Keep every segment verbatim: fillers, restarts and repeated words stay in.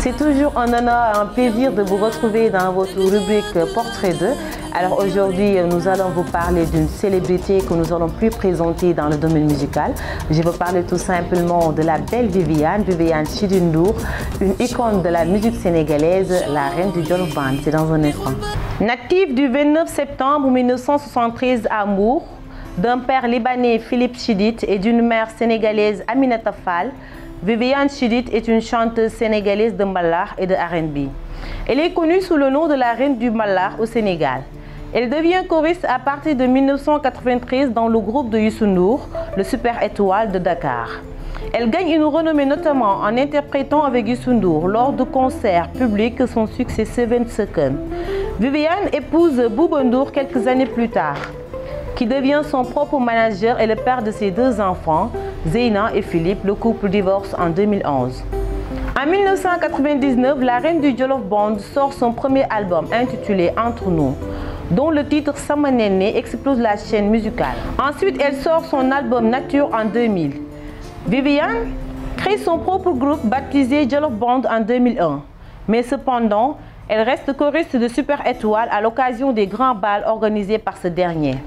C'est toujours un honneur et un plaisir de vous retrouver dans votre rubrique Portrait d'eux. Alors aujourd'hui, nous allons vous parler d'une célébrité que nous allons plus présenter dans le domaine musical. Je vais parler tout simplement de la belle Viviane, Viviane Chidid Ndour, une icône de la musique sénégalaise, la reine du Jolof Band. C'est dans un instant. Native du vingt-neuf septembre mille neuf cent soixante-treize à Mbour, d'un père libanais Philippe Chidid et d'une mère sénégalaise Aminata Fall, Viviane Chidid est une chanteuse sénégalaise de mbalax et de R and B. Elle est connue sous le nom de la reine du mbalax au Sénégal. Elle devient choriste à partir de mille neuf cent quatre-vingt-treize dans le groupe de Youssou Ndour, le Super Étoile de Dakar. Elle gagne une renommée notamment en interprétant avec Youssou Ndour lors de concerts publics son succès Seven Seconds. Viviane épouse Bouba Ndour quelques années plus tard, qui devient son propre manager et le père de ses deux enfants, Zeyna et Philippe. Le couple divorce en deux mille onze. En mille neuf cent quatre-vingt-dix-neuf, la reine du Jolof Band sort son premier album intitulé Entre nous, dont le titre Sama Néné explose la chaîne musicale. Ensuite, elle sort son album Nature en deux mille. Viviane crée son propre groupe baptisé Jolof Band en deux mille un. Mais cependant, elle reste choriste de Super Étoile à l'occasion des grands bals organisés par ce dernier.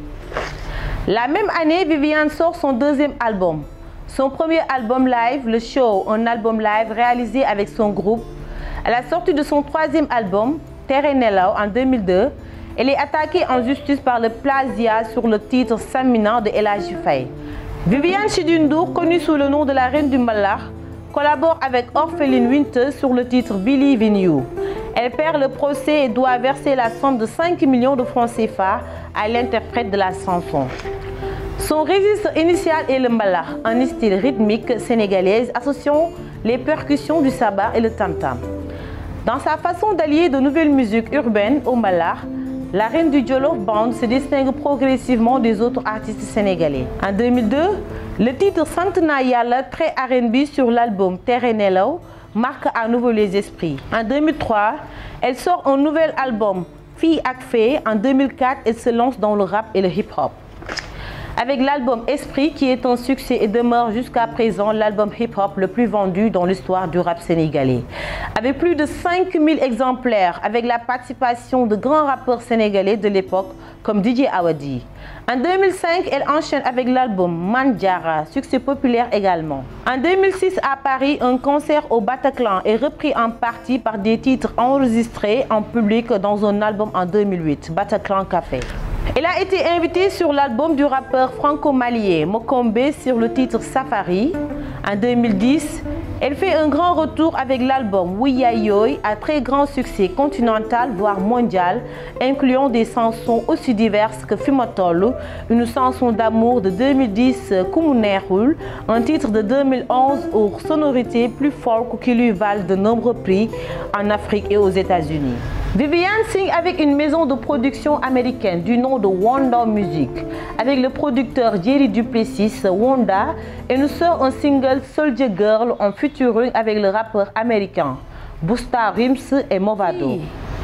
La même année, Viviane sort son deuxième album. Son premier album live, Le Show, un album live réalisé avec son groupe. À la sortie de son troisième album, Tere Nelaw, en deux mille deux, elle est attaquée en justice par le plagiat sur le titre Samina de El Hadji Faye. Viviane Chidid Ndour, connue sous le nom de la reine du mbalax, collabore avec Orpheline Winter sur le titre Believe in You. Elle perd le procès et doit verser la somme de cinq millions de francs C F A à l'interprète de la chanson. Son registre initial est le mbalax, un style rythmique sénégalaise associant les percussions du sabbar et le tam-tam. Dans sa façon d'allier de nouvelles musiques urbaines au mbalax, la reine du Jolof Band se distingue progressivement des autres artistes sénégalais. En deux mille deux, le titre Sant Naa Yalla, très R and B sur l'album Tere Nelaw, marque à nouveau les esprits. En deux mille trois, elle sort un nouvel album, Fille ak Fée. En deux mille quatre, elle se lance dans le rap et le hip-hop, avec l'album Esprit qui est un succès et demeure jusqu'à présent l'album hip-hop le plus vendu dans l'histoire du rap sénégalais. Avec plus de cinq mille exemplaires, avec la participation de grands rappeurs sénégalais de l'époque comme D J Awadi. En deux mille cinq, elle enchaîne avec l'album Mandjara, succès populaire également. En deux mille six, à Paris, un concert au Bataclan est repris en partie par des titres enregistrés en public dans un album en deux mille huit, Bataclan Café. Elle a été invitée sur l'album du rappeur franco-malien Mokombe sur le titre Safari. En deux mille dix, elle fait un grand retour avec l'album Wiyayoy, à très grand succès continental voire mondial, incluant des chansons aussi diverses que Fimatolu, une chanson d'amour de deux mille dix, Koumounérul, un titre de deux mille onze aux sonorités plus folk qui lui valent de nombreux prix en Afrique et aux États-Unis. Viviane signe avec une maison de production américaine du nom de Wanda Music, avec le producteur Jerry Duplessis, Wanda, et nous sort un single Soldier Girl en featuring avec le rappeur américain Busta Rhymes et Movado.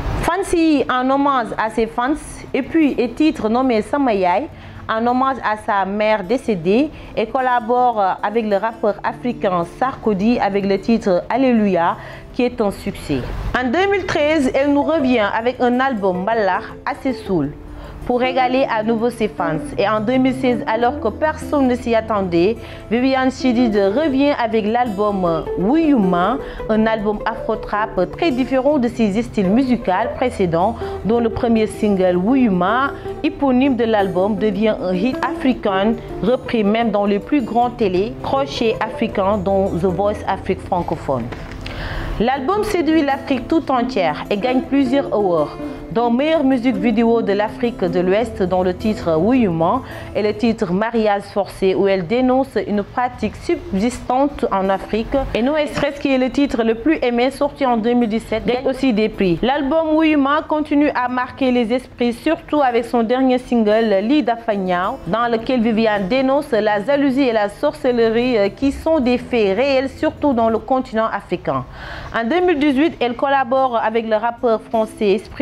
Fancy en hommage à ses fans, et puis et titre nommé Sama Yaay en hommage à sa mère décédée, et collabore avec le rappeur africain Sarkodie avec le titre Alléluia qui est un succès. En deux mille treize, elle nous revient avec un album mbalax assez soul pour régaler à nouveau ses fans. Et en deux mille seize, alors que personne ne s'y attendait, Viviane Chidid revient avec l'album Wuyuma, un album afro-trap très différent de ses styles musicaux précédents, dont le premier single Wuyuma, éponyme de l'album, devient un hit africain, repris même dans les plus grands télé, crochets africains dont The Voice Afrique francophone. L'album séduit l'Afrique tout entière et gagne plusieurs awards, dont meilleure musique vidéo de l'Afrique de l'Ouest dans le titre Wuyuma et le titre Mariage forcé, où elle dénonce une pratique subsistante en Afrique, et No Stress qui est le titre le plus aimé sorti en deux mille dix-sept gagne aussi des prix. L'album Wuyuma continue à marquer les esprits, surtout avec son dernier single Li Dafa Ñaaw, dans lequel Viviane dénonce la jalousie et la sorcellerie qui sont des faits réels, surtout dans le continent africain. En deux mille dix-huit, elle collabore avec le rappeur français Esprit Noir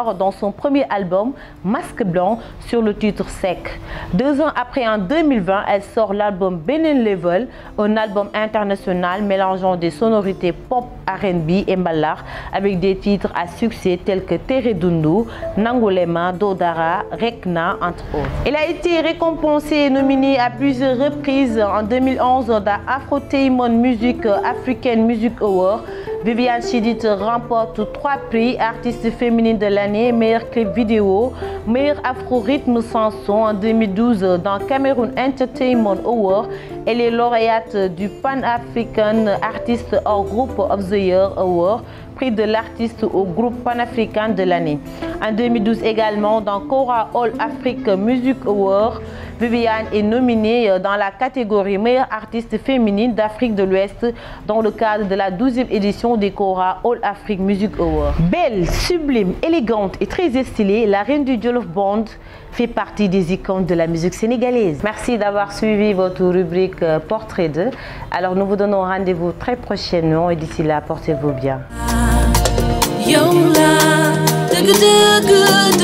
d'or dans son premier album Masque Blanc sur le titre Sec. Deux ans après, en deux mille vingt, elle sort l'album Benen Level, un album international mélangeant des sonorités pop, R and B et mbalax avec des titres à succès tels que Tere Dundu, Nangolema, Dodara, Rekna, entre autres. Elle a été récompensée et nominée à plusieurs reprises en deux mille onze dans Afrotainment Music African Music Award. Viviane Chidid remporte trois prix: artiste féminine de l'année, meilleur clip vidéo, meilleur afro-rythme chanson en deux mille douze dans Cameroun Entertainment Award. Elle est lauréate du Pan-African Artist or Group of the Year Award, prix de l'artiste au groupe panafricain de l'année. En deux mille douze également, dans Cora All Africa Music Award, Viviane est nominée dans la catégorie meilleure artiste féminine d'Afrique de l'Ouest dans le cadre de la douzième édition des Cora All Africa Music Awards. Belle, sublime, élégante et très stylée, la reine du Jolof Band fait partie des icônes de la musique sénégalaise. Merci d'avoir suivi votre rubrique Portrait d'eux. Alors nous vous donnons rendez-vous très prochainement et d'ici là, portez-vous bien. Yola,